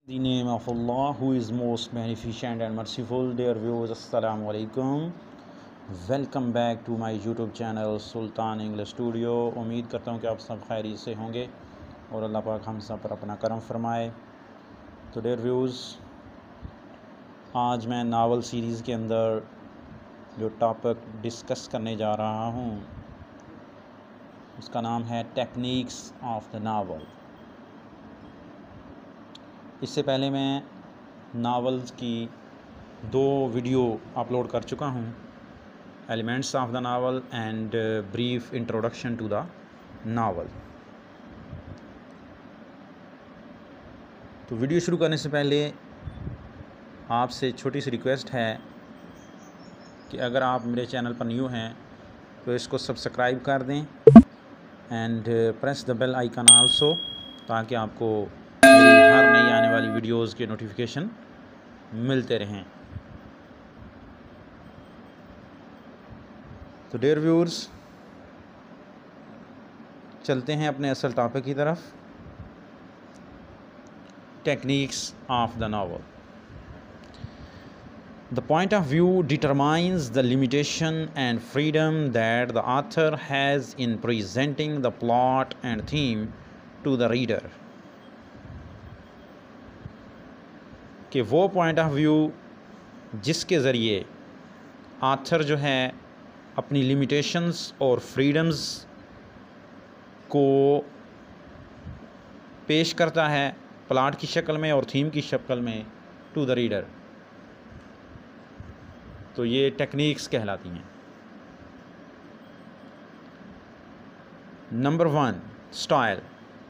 The name of Allah who is most beneficent and merciful. Dear viewers, Assalamu alaikum. Welcome back to my YouTube channel Sultan English studio. उम्मीद करता हूँ कि आप सब खैरियत से होंगे और अल्लाह पाक हम सब पर अपना करम फरमाए। तो डियर व्यूज़, आज मैं नावल सीरीज़ के अंदर जो टॉपिक डिस्कस करने जा रहा हूँ उसका नाम है टेक्निक्स ऑफ द नावल। इससे पहले मैं नावल्स की 2 वीडियो अपलोड कर चुका हूँ, elements of the novel and brief introduction to the novel. तो वीडियो शुरू करने से पहले आपसे छोटी सी रिक्वेस्ट है कि अगर आप मेरे चैनल पर न्यू हैं तो इसको सब्सक्राइब कर दें and press the bell icon also, ताकि आपको मेरी हर नई आने वाली वीडियोज़ के नोटिफिकेशन मिलते रहें। तो डियर व्यूअर्स, चलते हैं अपने असल टॉपिक की तरफ, techniques of the novel. The point of view determines the limitation and freedom that the author has in presenting the plot and theme to the reader। कि वो पॉइंट ऑफ व्यू जिसके ज़रिए आथर जो है अपनी limitations और freedoms को पेश करता है प्लाट की शक्ल में और थीम की शक्ल में टू द रीडर। तो ये टेक्निक्स कहलाती हैं। Number 1, style.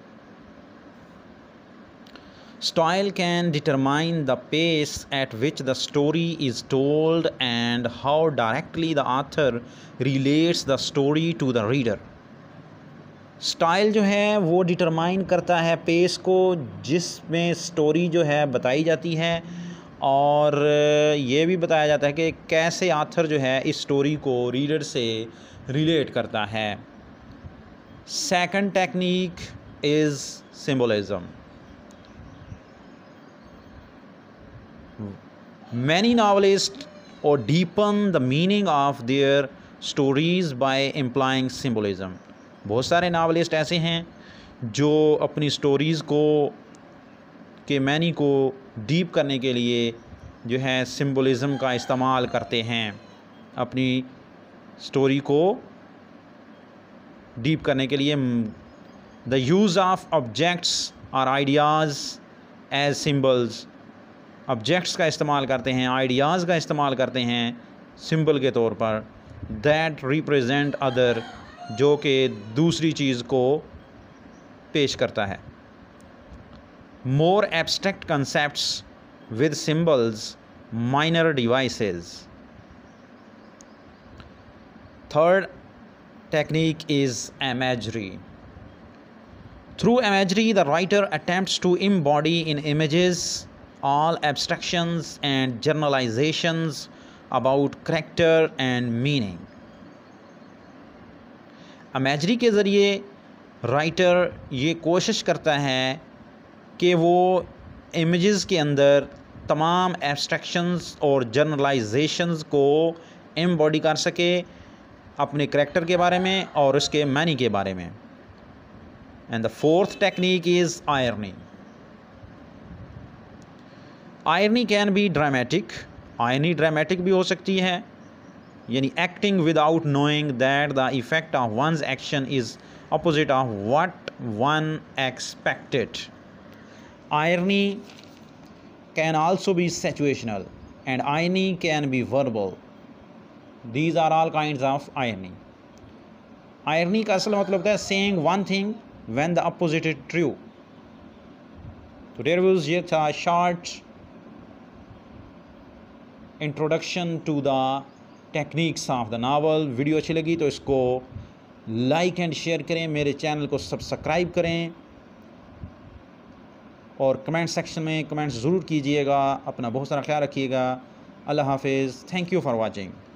Style can determine the pace at which the story is told and how directly the author relates the story to the reader। Style जो है वो डिटरमाइन करता है पेस को जिसमें स्टोरी जो है बताई जाती है, और ये भी बताया जाता है कि कैसे आथर जो है इस स्टोरी को रीडर से रिलेट करता है। Second technique is symbolism. Many novelists or deepen the meaning of their stories by implying symbolism। बहुत सारे नावलिस्ट ऐसे हैं जो अपनी स्टोरीज़ को के मैनी को डीप करने के लिए जो है सिंबलिज़म का इस्तेमाल करते हैं। अपनी स्टोरी को डीप करने के लिए द यूज़ ऑफ ऑब्जेक्ट्स और आइडियाज़ एज सिम्बल्स। ऑब्जेक्ट्स का इस्तेमाल करते हैं, आइडियाज़ का इस्तेमाल करते हैं सिंबल के तौर पर, दैट रिप्रेजेंट अदर, जो कि दूसरी चीज़ को पेश करता है। More abstract concepts with symbols, minor devices. Third technique is imagery। Through imagery the writer attempts to embody in images all abstractions and generalizations about character and meaning। Imagery के ज़रिए writer ये कोशिश करता है कि वो इमेजेस के अंदर तमाम एब्स्ट्रैक्शंस और जनरलाइजेशंस को एम्बॉडी कर सके अपने करैक्टर के बारे में और उसके मैनी के बारे में। And the fourth technique is irony. Irony can be dramatic. Irony dramatic भी हो सकती है, यानी acting without knowing that the effect of one's action is opposite of what one expected. Irony can also be situational and irony can be verbal. These are all kinds of irony. Irony का असल मतलब है saying one thing when the opposite is true. तो dear viewers, ये था short introduction to the techniques of the novel. Video अच्छी लगी तो इसको लाइक एंड शेयर करें, मेरे चैनल को सब्सक्राइब करें और कमेंट सेक्शन में कमेंट्स ज़रूर कीजिएगा। अपना बहुत सारा ख्याल रखिएगा। अल्लाह हाफिज़। Thank you for watching.